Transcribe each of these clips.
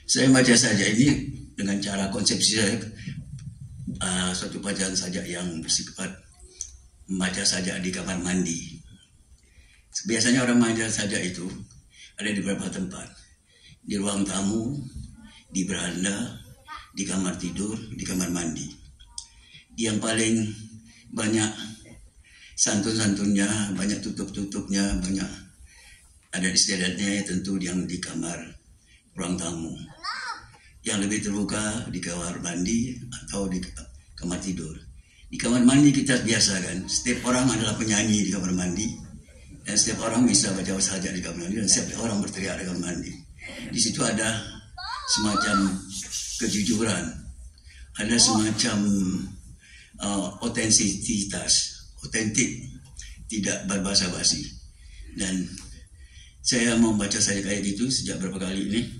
Saya baca sajak ini dengan cara konsepsi saya, suatu bacaan sajak yang bersifat membaca sajak di kamar mandi. Biasanya orang membaca sajak itu ada di beberapa tempat, di ruang tamu, di beranda, di kamar tidur, di kamar mandi. Yang paling banyak santun-santunnya, banyak tutup-tutupnya, banyak ada istiadatnya tentu yang di kamar ruang tamu. Yang lebih terbuka di kamar mandi atau di kamar tidur. Di kamar mandi kita biasa kan, setiap orang adalah penyanyi di kamar mandi, dan setiap orang bisa baca sajak di kamar mandi, dan setiap orang berteriak di kamar mandi. Di situ ada semacam kejujuran, ada semacam otentisitas, otentik, tidak berbahasa basi. Dan saya membaca sajak kayak gitu sejak berapa kali ini.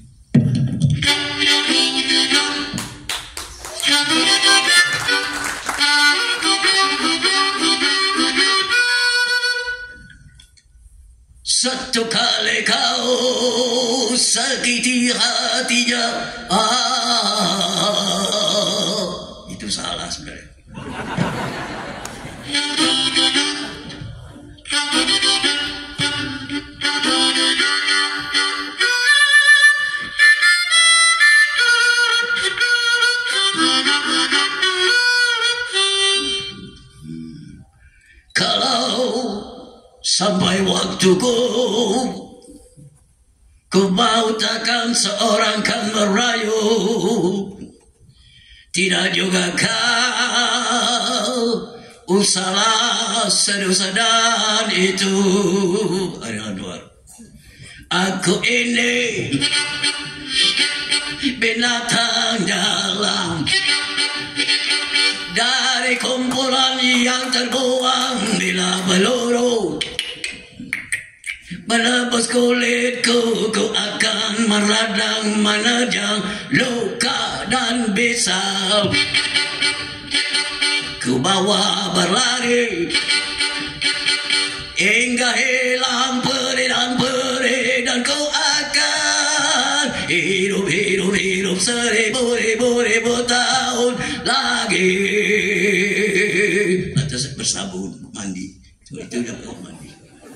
Satu kali kau sakiti hatinya, itu salah sebenarnya. Sampai waktuku, ku mau takkan seorang kan merayu. Tidak juga kau usahlah seduh-sedan itu. Aku ini binatang dalam dari kumpulan yang terbuang bila peluru menebus kulitku, ku akan meradang menerjang luka dan bisa ku bawa berlari hingga hilang perih dan ku akan hidup seribu tahun lagi. Atas bersabun mandi, itu udah mandi.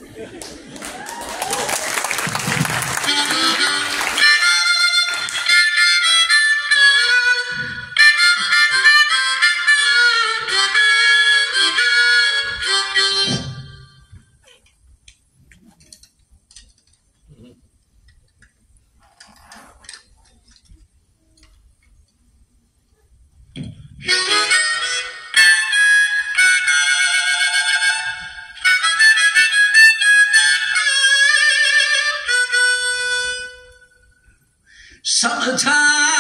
Summertime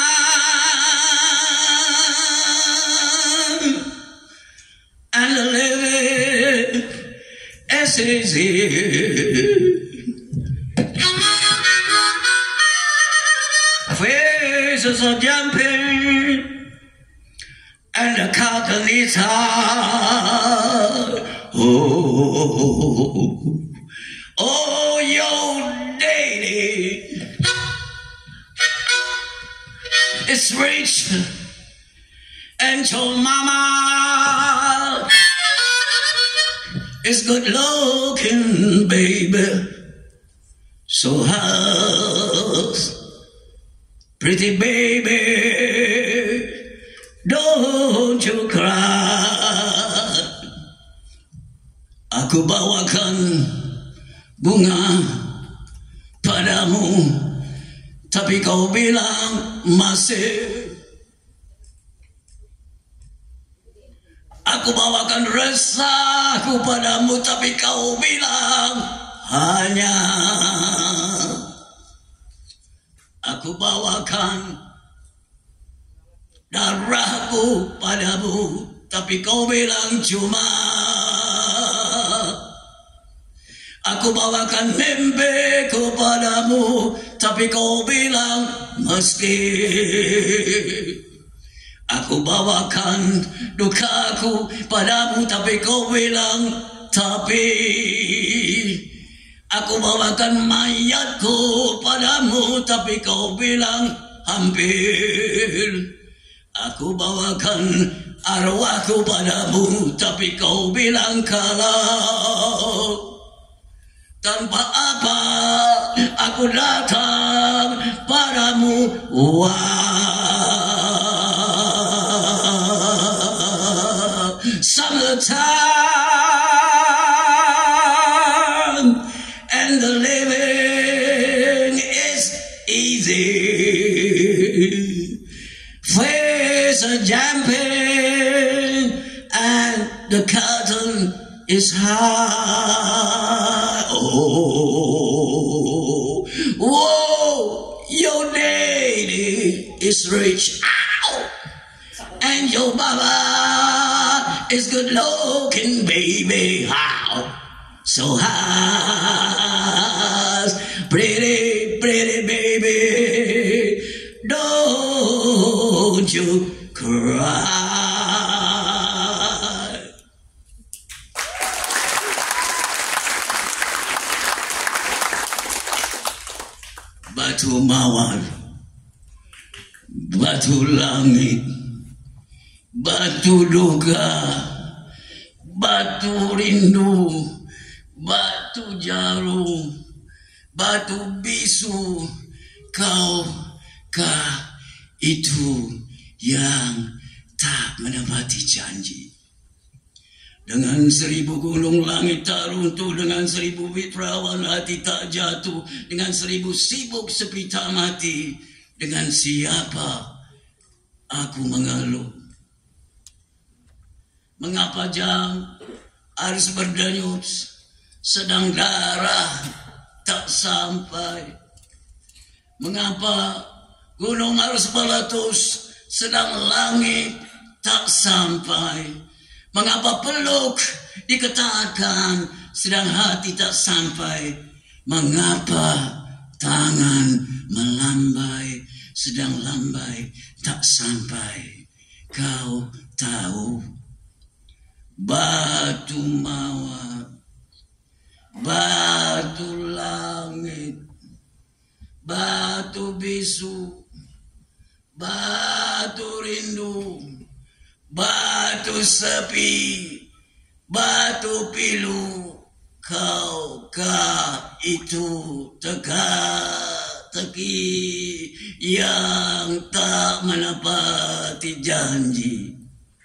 and the living as it is here. Faces are jumping and the curtain is high. Oh, your daddy is rich and your mama is good looking, baby. So hush, pretty baby, don't you cry. Aku bawakan bunga padamu, tapi kau bilang masih. Aku bawakan resahku padamu, tapi kau bilang hanya. Aku bawakan darahku padamu, tapi kau bilang cuma. Aku bawakan mimpiku padamu, tapi kau bilang meski. Aku bawakan dukaku padamu, tapi kau bilang tapi. Aku bawakan mayatku padamu, tapi kau bilang hampir. Aku bawakan arwahku padamu, tapi kau bilang kalau. Tanpa apa aku datang padamu. Wow. Summertime and the living is easy. Face are jumping and the curtain is high. Oh, whoa, your daddy is rich. Ow. And your baba is good looking, baby. How? So high, pretty, pretty baby. Don't you cry. Batu mawar, batu langit, batu duga, batu rindu, batu jarum, batu bisu, kaukah itu yang tak menepati janji? Dengan 1000 gunung langit tak runtuh, dengan 1000 bit perawan hati tak jatuh, dengan 1000 sibuk sepi tak mati. Dengan siapa aku mengeluh? Mengapa jam harus berdenyut, sedang darah tak sampai? Mengapa gunung harus meletus, sedang langit tak sampai? Mengapa peluk diketatkan, sedang hati tak sampai? Mengapa tangan melambai, sedang lambai tak sampai? Kau tahu, batu mawar, batu langit, batu bisu, batu rindu, batu sepi, batu pilu, kaukah itu teka-teki yang tak menepati janji?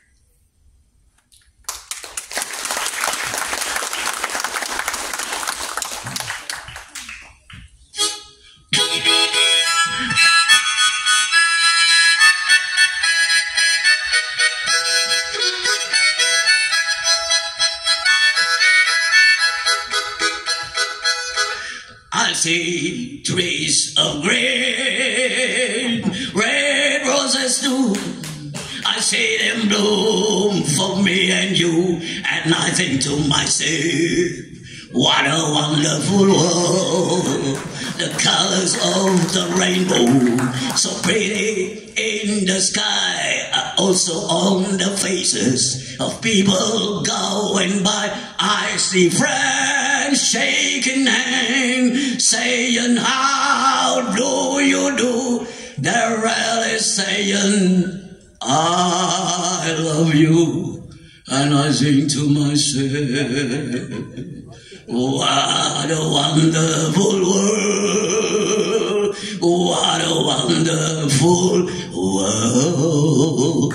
I see trees of green, red roses too. I see them bloom for me and you, and I think to myself, what a wonderful world. The colors of the rainbow, so pretty in the sky, are also on the faces of people going by. I see friends shaking hands, saying, how do you do? They're really saying, I love you. And I think to myself, what a wonderful world, what a wonderful world.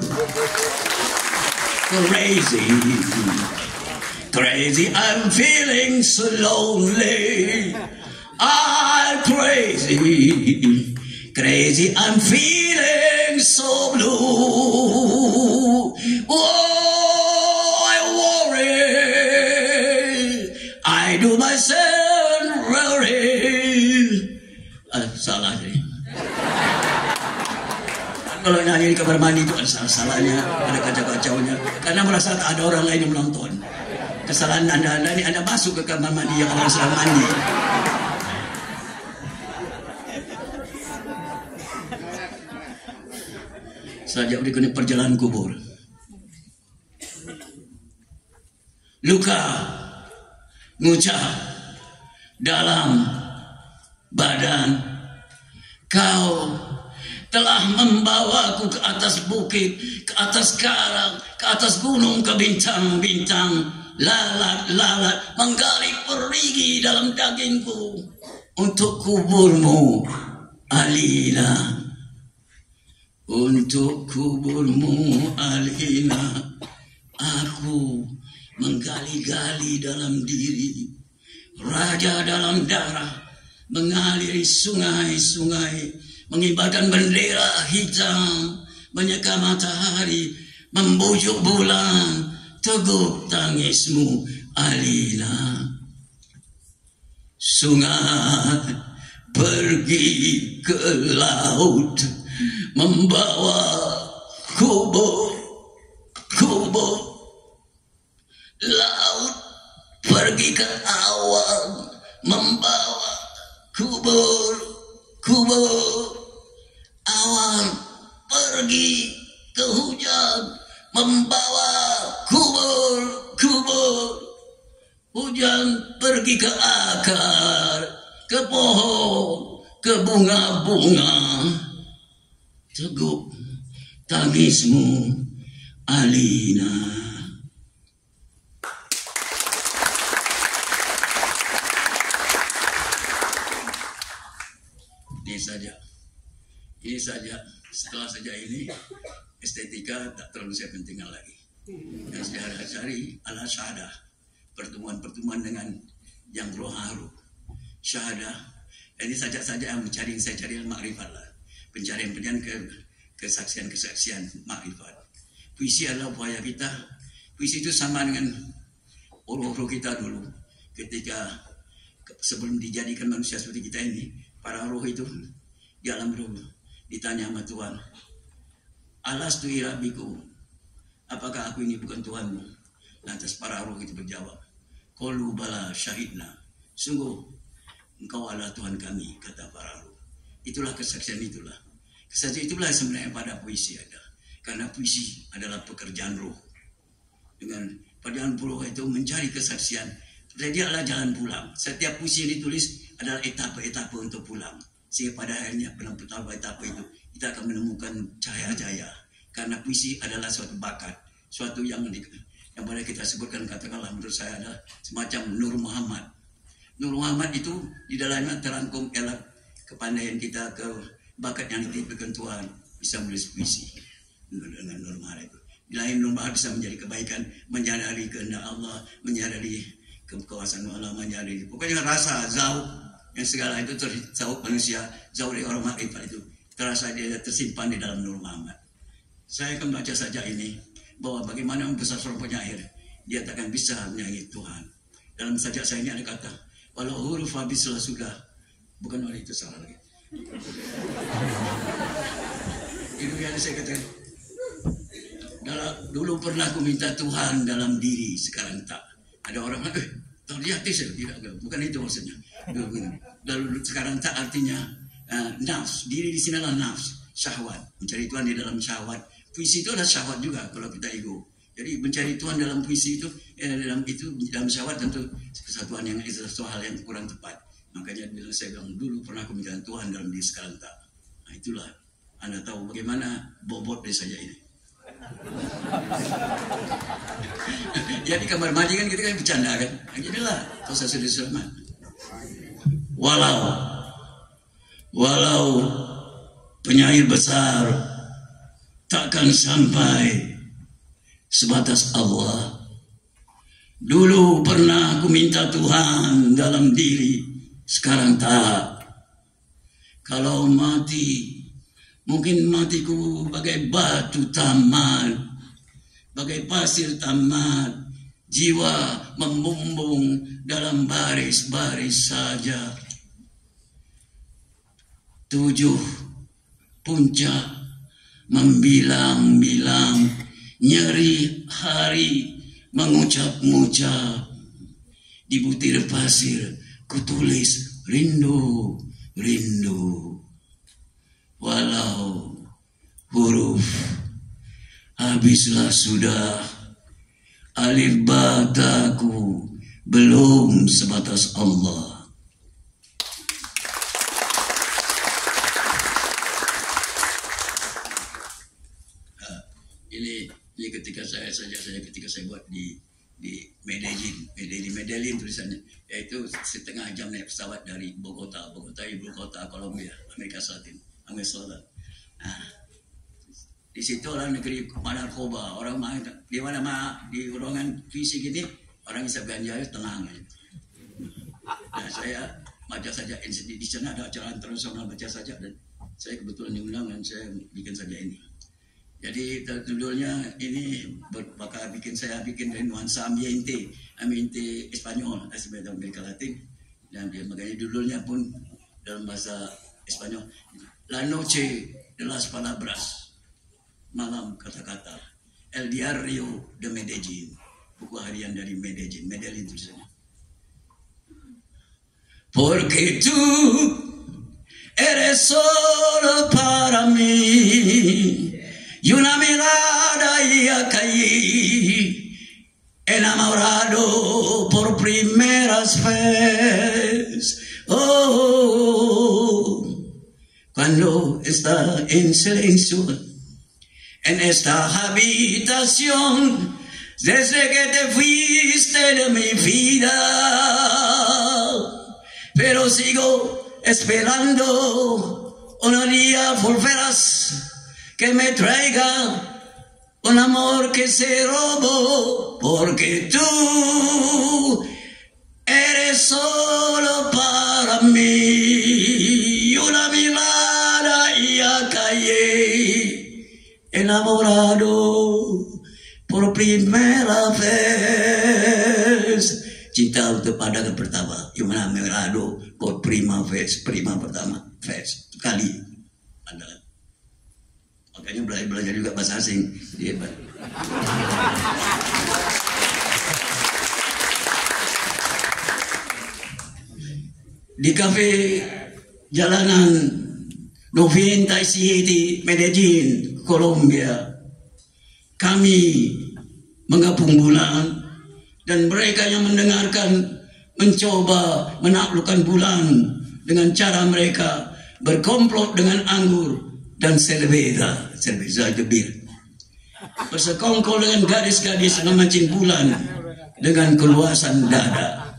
Crazy, crazy, I'm feeling so lonely. I'm crazy, crazy, I'm feeling so blue. Oh, I worry, I do myself worry. Salah nih. Kalau nyanyi di kamar mandi itu ada salah-salahnya, ada kacau-kacaunya. Karena merasa tak ada orang lain yang menonton. Kesalahan Anda ini Anda masuk ke kamar mandi yang orang sedang mandi. Saja berikutnya perjalanan kubur. Luka, ngucap dalam badan. Kau telah membawaku ke atas bukit, ke atas karang, ke atas gunung, ke bintang-bintang. Lalat-lalat menggali perigi dalam dagingku untuk kuburmu, Alina. Untuk kuburmu, Alina, aku menggali-gali dalam diri, raja dalam darah, mengaliri sungai-sungai, mengibarkan bendera hitam, menyeka matahari, membujuk bulan, teguh tangismu, Alina. Sungai pergi ke laut, membawa kubur. Laut pergi ke awan, membawa kubur. Awan pergi ke hujan, membawa kubur. Hujan pergi ke akar, ke pohon, ke bunga-bunga. Teguh tangismu, Alina. Ini saja. Setelah saja ini, estetika tak terlalu saya pentingkan lagi. Dan saya cari ala syahadah, pertemuan-pertemuan dengan yang roharu. Syahadah, ini saja yang mencari, saya cari makrifat lah. Pencarian kesaksian makrifat. Puisi adalah upaya kita. Puisi itu sama dengan roh-roh kita dulu. Ketika sebelum dijadikan manusia seperti kita ini, para roh itu di alam roh ditanya sama Tuhan, alastu rabbikum, apakah aku ini bukan Tuhanmu? Lantas para roh itu berjawab, qalu bala syahidna, sungguh engkau adalah Tuhan kami, kata para roh. Itulah kesaksian itulah. Kesaksian itulah sebenarnya pada puisi ada. Karena puisi adalah pekerjaan roh. Dengan pekerjaan roh itu mencari kesaksian. Dia adalah jalan pulang. Setiap puisi yang ditulis adalah etapa-etapa untuk pulang. Sehingga pada akhirnya dalam etapa itu kita akan menemukan cahaya-cahaya. Karena puisi adalah suatu bakat, suatu yang boleh kita sebutkan, katakanlah menurut saya adalah semacam Nur Muhammad. Nur Muhammad itu di dalamnya terangkum ialah kepandaian kita, ke bakat yang dititipkan Tuhan, bisa menulis puisi dengan Nur Muhammad itu. Di lain Nur Muhammad bisa menjadi kebaikan, menyadari kehendak Allah, menyadari kekuasaan Allah, menyadari pokoknya rasa zauq yang segala itu zauq manusia, zauq dari orang makrifat itu terasa dia tersimpan di dalam Nur Muhammad. Saya akan baca saja ini bahwa bagaimana membesar seorang penyair, dia takkan bisa menyayangi Tuhan. Dalam sajak saya ini ada kata, walau huruf habislah sudah, bukan oleh itu salah lagi. Itu yang saya katakan. Dulu pernah aku minta Tuhan dalam diri, sekarang tak. Ada orang terlihat tidak, bukan itu maksudnya. Dulu sekarang tak artinya nafs. Diri di sini adalah nafs, syahwat. Mencari Tuhan di dalam syahwat. Puisi itu adalah syahwat juga kalau kita ego. Jadi mencari Tuhan dalam puisi itu, dalam syahwat tentu kesatuan yang itu sesuatu hal yang kurang tepat. Makanya saya bilang dulu pernah aku minta Tuhan dalam diri, sekarang tak. Nah itulah, Anda tahu bagaimana bobot dari saja ini. Ya di kamar mandi kan kita kan bercanda kan. Jadilah kau sudah selamat. Walau penyair besar takkan sampai sebatas Allah. Dulu pernah aku minta Tuhan dalam diri, sekarang tak. Kalau mati, mungkin matiku bagai batu tamat, bagai pasir tamat, jiwa membumbung dalam baris-baris saja. 7 puncak membilang-bilang, nyeri hari mengucap-ngucap. Di butir pasir kutulis rindu, rindu. Walau huruf habislah sudah, alif bataku belum sebatas Allah. Medellin tulisannya, yaitu setengah jam naik pesawat dari Bogota ibu kota Kolombia, Amerika Selatan. Nah, di situ orang negeri narkoba, orang main di mana di ruangan fisik ini orang bisa ganja tenang. Nah, saya baca saja di sana ada acara internasional, baca saja, dan saya kebetulan diundang dan saya bikin saja ini. Jadi judulnya ini saya bikin dari nuansa ambiente Espanyol, sebagai Amerika Latin, dan makanya judulnya pun dalam bahasa Espanyol, La Noche de las Palabras, malam kata-kata, El Diario de Medellín, buku harian dari Medellin tulisannya. Porque tú eres solo para mí. Y una mirada y ya caí enamorado por primeras veces. Oh, cuando está en silencio en esta habitación, desde que te fuiste de mi vida, pero sigo esperando un día volverás que me traiga un amor que se robó, porque tú eres solo para mí. Una mirada y ya caí enamorado por primera vez. Cinta kepada yang pertama, yang enamorado por prima pertama vez, kali adalah. Makanya belajar juga bahasa asing, dia hebat. Di kafe jalanan 97 Medellin, Kolombia, kami mengapung bulan, dan mereka yang mendengarkan mencoba menaklukkan bulan dengan cara mereka berkomplot dengan anggur dan cerveza gebir, bersekongkol dengan gadis-gadis memancing bulan dengan keluasan dada.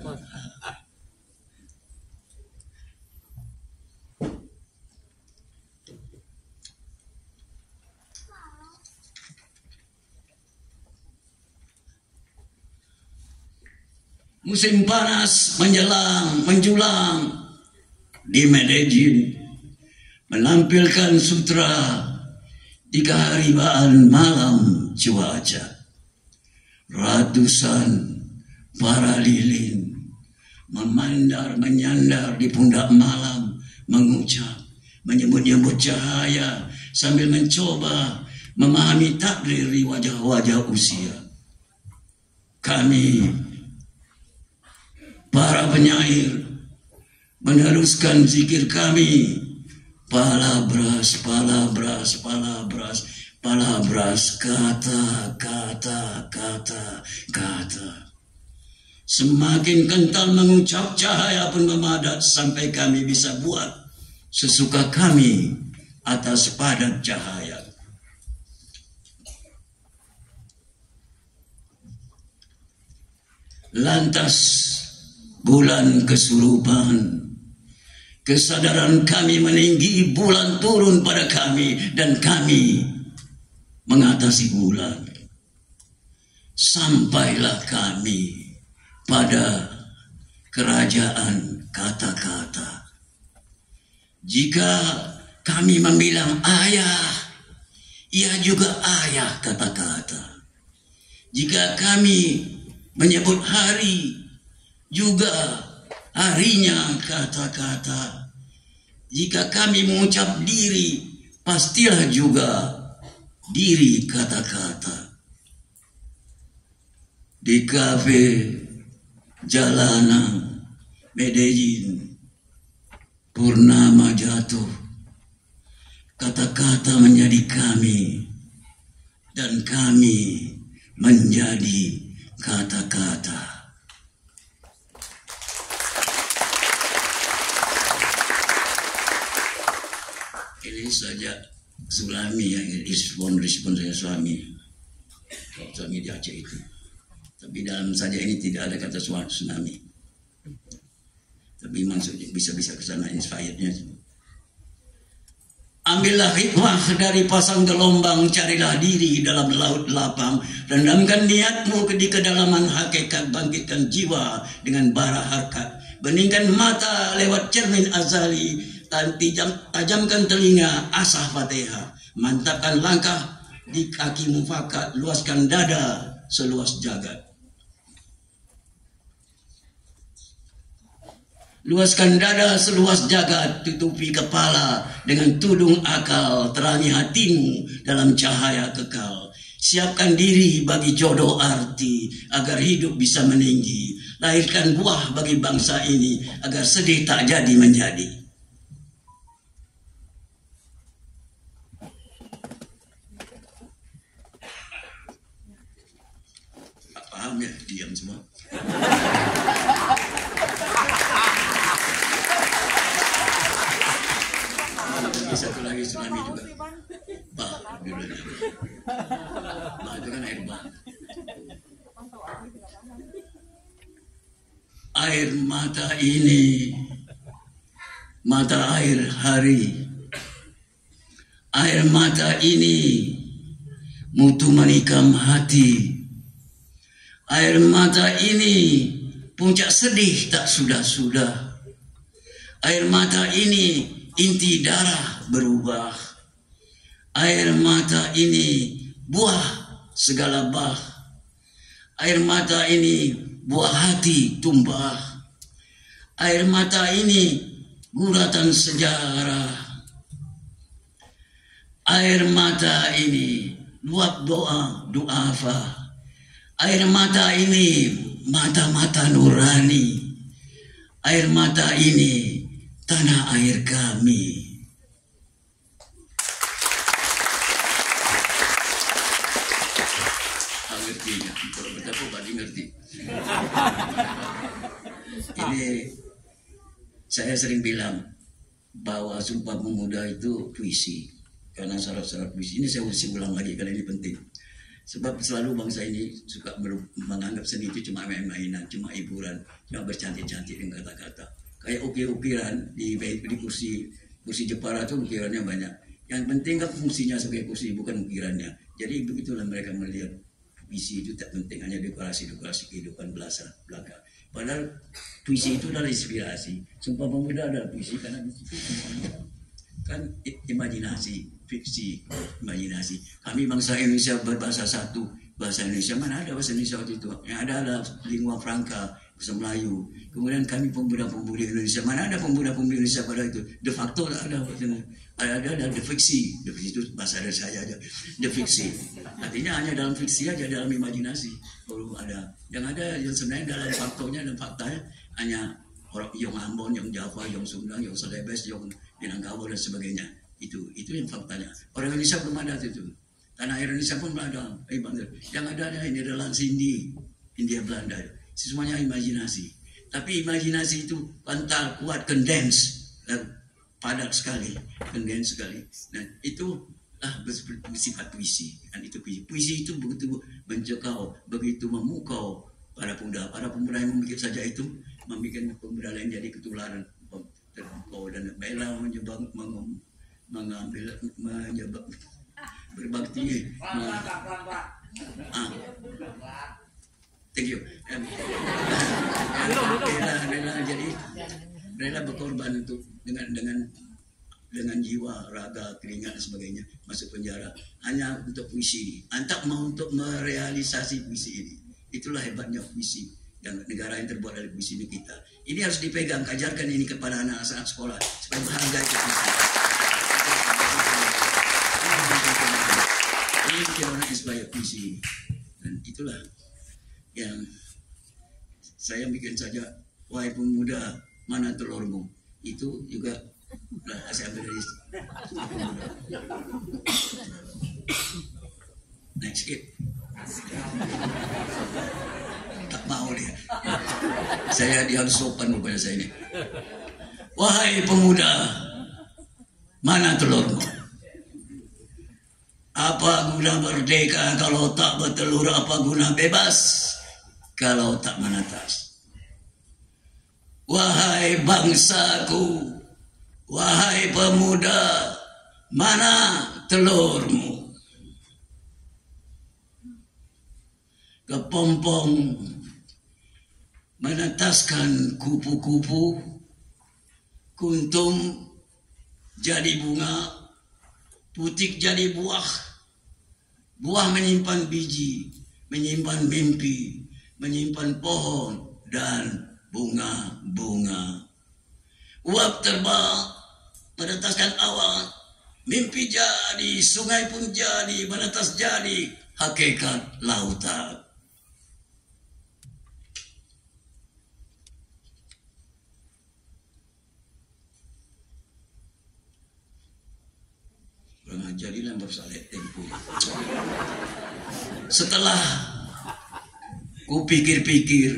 Musim panas menjulang di Medellin, menampilkan sutra di keharibaan malam cuaca. Ratusan para lilin menyandar di pundak malam, mengucap, menyebut-nyebut cahaya sambil mencoba memahami takdir di wajah-wajah usia. Kami, para penyair, meneruskan zikir kami, palabras, palabras, palabras, palabras, kata, kata, kata, kata. Semakin kental mengucap, cahaya pun memadat sampai kami bisa buat sesuka kami atas padat cahaya. Lantas bulan kesurupan, kesadaran kami meninggi, bulan turun pada kami, dan kami mengatasi bulan. Sampailah kami pada kerajaan kata-kata. Jika kami membilang ayah, ia juga ayah kata-kata. Jika kami menyebut hari, juga harinya kata-kata. Jika kami mengucap diri, pastilah juga diri kata-kata. Di kafe jalanan Medellin, purnama jatuh, kata-kata menjadi kami, dan kami menjadi kata-kata. Ini saja Sulami yang respon saya suami di Aceh itu. Tapi dalam saja ini tidak ada kata tsunami. Tapi maksudnya bisa-bisa ke sana inspirednya. Ambillah hikmah dari pasang gelombang, carilah diri dalam laut lapang, rendamkan niatmu di kedalaman hakikat, bangkitkan jiwa dengan bara harkat, beningkan mata lewat cermin azali, tajamkan telinga asah fatihah, mantapkan langkah di kaki mufakat, luaskan dada seluas jagat. Luaskan dada seluas jagat, tutupi kepala dengan tudung akal, terangi hatimu dalam cahaya kekal. Siapkan diri bagi jodoh arti, agar hidup bisa meninggi. Lahirkan buah bagi bangsa ini, agar sedih tak jadi menjadi. Paham ya? Diam semua. Satu lagi tsunami juga. Bah, judulnya. Bah itu kan air bah. Air mata ini, mata air hari. Air mata ini, mutu menikam hati. Air mata ini, puncak sedih tak sudah-sudah. Air mata ini, inti darah berubah. Air mata ini buah segala bah. Air mata ini buah hati tumbah. Air mata ini guratan sejarah. Air mata ini luap doa duafa. Air mata ini mata-mata nurani. Air mata ini tanah air kami. Ngertinya, kalau betapa Pak ngerti. Ini saya sering bilang bahwa Sumpah Pemuda itu puisi, karena syarat-syarat puisi ini saya ulang lagi karena ini penting. Sebab selalu bangsa ini suka menganggap seni itu cuma main-mainan, cuma hiburan, cuma bercantik-cantik dengan kata-kata. Kayak ukir-ukiran di kursi Jepara itu ukirannya banyak. Yang penting kan fungsinya sebagai kursi, bukan ukirannya. Jadi begitulah mereka melihat puisi itu tak penting, hanya dekorasi kehidupan belaka. Padahal puisi itu adalah inspirasi. Sumpah Pemuda adalah puisi karena di situ kan imajinasi, fiksi, imajinasi. Kami bangsa Indonesia berbahasa satu, bahasa Indonesia. Mana ada bahasa Indonesia waktu itu? Yang ada adalah lingua franca, bahasa Melayu. Kemudian kami pemuda-pemudi Indonesia. Mana ada pemuda-pemudi Indonesia pada itu? De facto ada. Ada de fiksi. De fiksi itu bahasa dari saya aja. De fiksi. Artinya hanya dalam fiksi aja, dalam imajinasi. Kalau ada. Yang ada yang sebenarnya dalam faktornya dan faktanya hanya orang yang Ambon, yang Java, yang Sunda, yang Celebes, yang Minangkabau dan sebagainya. Itu yang faktanya. Orang Indonesia belum ada itu. Tanah air Indonesia pun belum ada. Yang ada ini adalah Sindi, India Belanda. Semuanya imajinasi. Tapi imajinasi itu pantal, kuat, condense, padat sekali, condense sekali. Nah itu bersifat puisi. Dan itu puisi itu begitu mencekau, begitu memukau para pemuda yang memikir saja itu, membuat pemuda lain jadi ketularan, terpukau dan bela mengambil berbakti. Thank you. Rela berkorban untuk dengan jiwa, raga, keringat dan sebagainya masuk penjara hanya untuk puisi. Antak mau untuk merealisasi puisi ini. Itulah hebatnya puisi. Yang negara yang terbuat dari puisi ini kita. Ini harus dipegang, ajarkan ini kepada anak-anak sekolah supaya menghargai puisi. Ini bikin orang inspire puisi. Dan itulah yang saya bikin saja. Wahai pemuda, mana telurmu? Itu juga saya ambil dari naik sikit. Tak mau dia. Saya harus sopan kepada saya ini. Wahai pemuda, mana telurmu? Apa guna merdeka kalau tak bertelur? Apa guna bebas kalau tak menetas. Wahai bangsaku, wahai pemuda, mana telurmu? Kepompong menetaskan kupu-kupu, kuntum jadi bunga, putik jadi buah, buah menyimpan biji, menyimpan mimpi, menyimpan pohon dan bunga-bunga. Uap terbang menetaskan awan, mimpi jadi, sungai pun jadi, menetas jadi hakikat lautan. Jadilah bersalah tempo. Setelah ku pikir-pikir,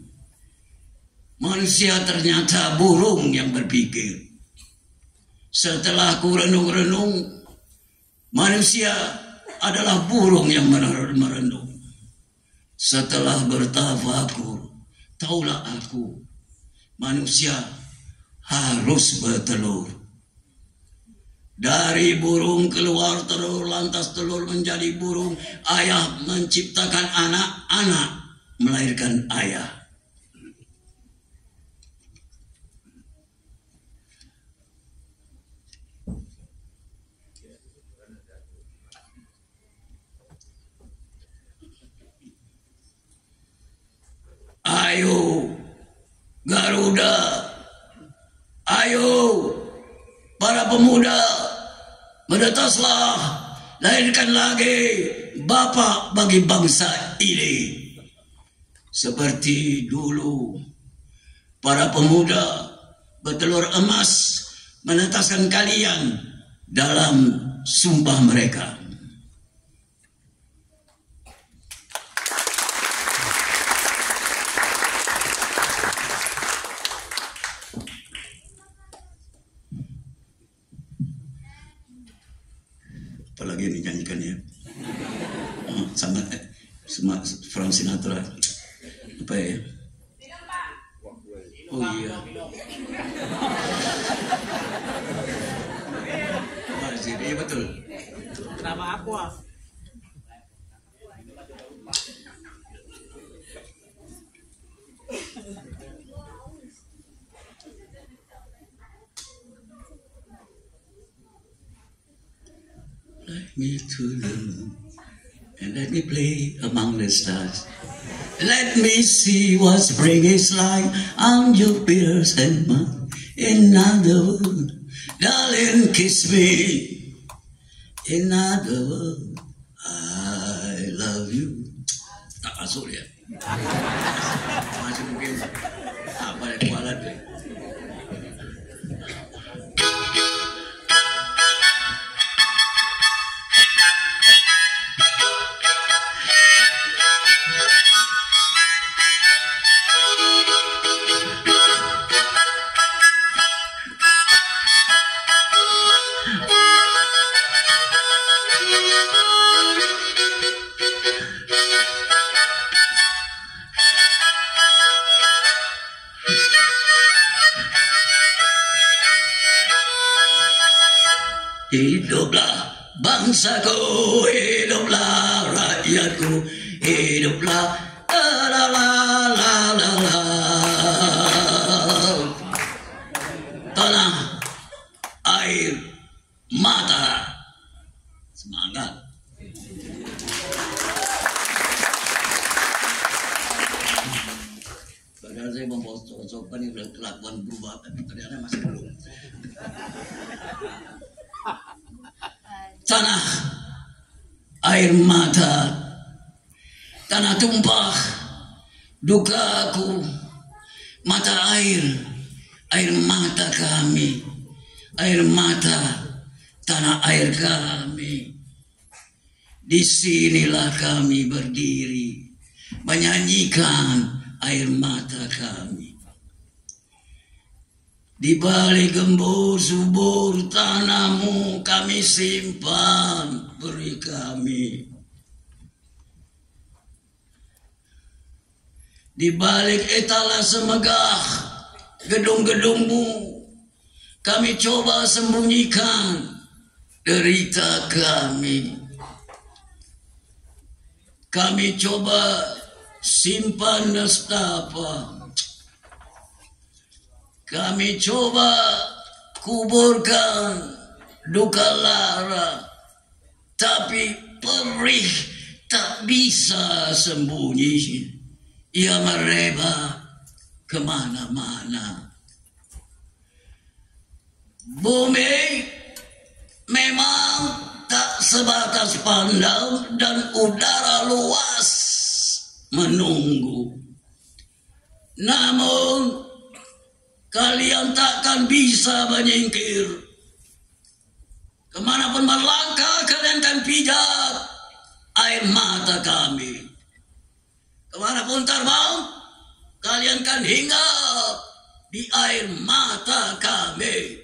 manusia ternyata burung yang berpikir. Setelah ku renung-renung, manusia adalah burung yang merenung. Setelah bertafakur, taulah aku, manusia harus bertelur. Dari burung keluar telur, lantas telur menjadi burung. Ayah menciptakan anak, anak melahirkan ayah. Ayo Garuda, ayo para pemuda, menetaslah, lahirkan lagi bapak bagi bangsa ini. Seperti dulu, para pemuda bertelur emas menetaskan kalian dalam sumpah mereka. Apalagi ini nyanyikannya sama Frank Sinatra, apa ya? Oh iya, masih iya betul. Kenapa aku? Let me to the moon and let me play among the stars. Let me see what spring is like on Jupiter's and Mars. In other words, darling, kiss me. In other words, I love you. Tak masuk dia. Masih mungkin apa yang kualat dia. Hiduplah bangsaku, hiduplah rakyatku, hiduplah la la la la la. Tanah, air, mata, semangat. Padahal saya memposok-posokkan ini kelakuan berubah, tapi ternyata masih belum. Tanah, air mata, tanah tumpah, dukaku, mata air mata kami, air mata, tanah air kami. Disinilah kami berdiri, menyanyikan air mata kami. Di balik gembur subur tanahmu kami simpan, beri kami. Di balik etalase megah gedung-gedungmu, kami coba sembunyikan derita kami. Kami coba simpan nestapa. Kami coba kuburkan duka lara, tapi perih tak bisa sembunyi. Ia mereba kemana-mana. Bumi memang tak sebatas pandang dan udara luas menunggu. Namun kalian takkan bisa menyingkir. Kemanapun melangkah kalian akan pijat air mata kami. Kemanapun terbang kalian akan hinggap di air mata kami.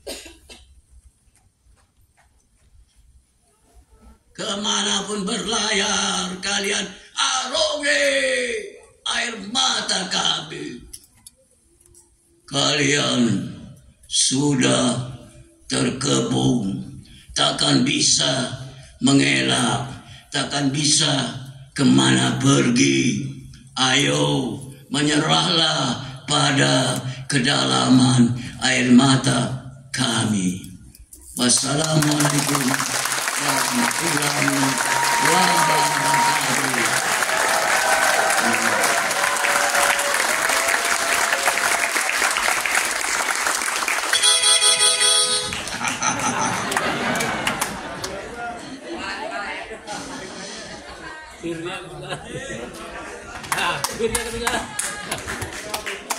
Kemanapun berlayar kalian arungi air mata kami. Kalian sudah terkepung, takkan bisa mengelak, takkan bisa kemana pergi. Ayo menyerahlah pada kedalaman air mata kami. Wassalamualaikum warahmatullahi wabarakatuh. Firnya juga.